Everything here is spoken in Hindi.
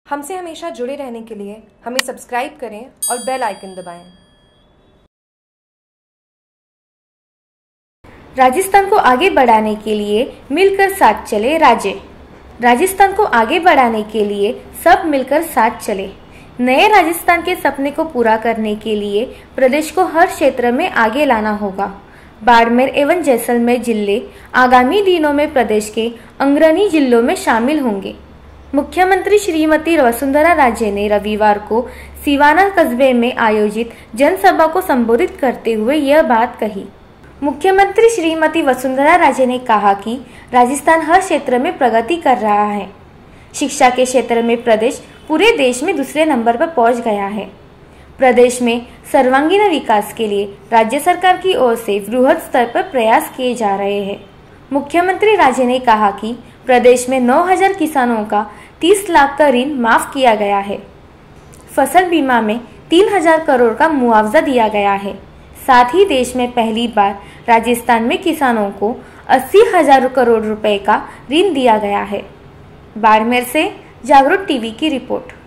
हमसे हमेशा जुड़े रहने के लिए हमें सब्सक्राइब करें और बेल आइकन दबाएं। राजस्थान को आगे बढ़ाने के लिए मिलकर साथ चले राज्य। राजस्थान को आगे बढ़ाने के लिए सब मिलकर साथ चले। नए राजस्थान के सपने को पूरा करने के लिए प्रदेश को हर क्षेत्र में आगे लाना होगा। बाड़मेर एवं जैसलमेर जिले आगामी दिनों में प्रदेश के अग्रणी जिलों में शामिल होंगे। मुख्यमंत्री श्रीमती वसुंधरा राजे ने रविवार को सिवाना कस्बे में आयोजित जनसभा को संबोधित करते हुए यह बात कही। मुख्यमंत्री श्रीमती वसुंधरा राजे ने कहा कि राजस्थान हर क्षेत्र में प्रगति कर रहा है। शिक्षा के क्षेत्र में प्रदेश पूरे देश में दूसरे नंबर पर पहुंच गया है। प्रदेश में सर्वांगीण विकास के लिए राज्य सरकार की ओर से वृहद स्तर पर प्रयास किए जा रहे हैं। मुख्यमंत्री राजे ने कहा कि प्रदेश में 9,000 किसानों का 30 लाख का ऋण माफ किया गया है। फसल बीमा में 3,000 करोड़ का मुआवजा दिया गया है। साथ ही देश में पहली बार राजस्थान में किसानों को 80,000 करोड़ रुपए का ऋण दिया गया है। बाड़मेर से जागरूक टीवी की रिपोर्ट।